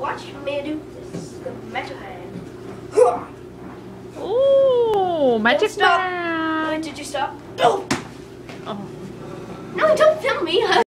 watch me do this. The Metal Hand. Ooh, magic Stop. man. Wait, did you stop? Oh. Oh. No, don't film me.